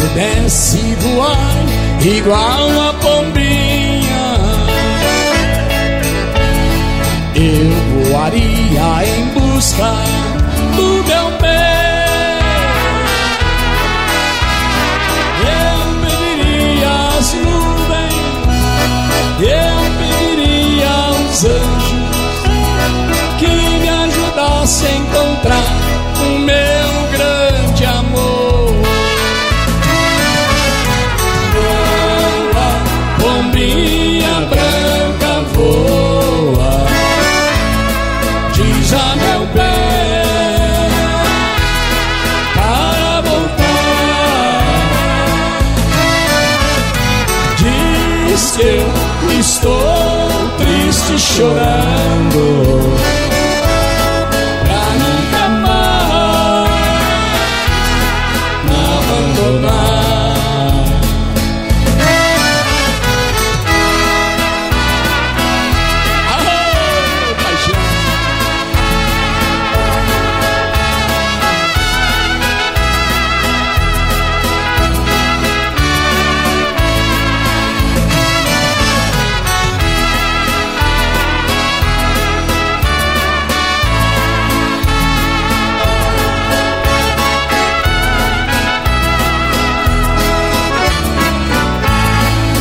pudesse voar igual a pombinha, eu voaria em busca do meu bem. Eu pediria as nuvens, eu pediria aos anjos que me ajudasse a encontrar o meu grande amor. Voa, pombinha branca, voa, diz a meu pé para voltar. Diz que eu estou triste, chorando, pra nunca mais me abandonar.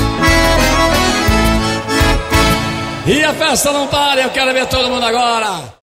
E a festa não para, eu quero ver todo mundo agora.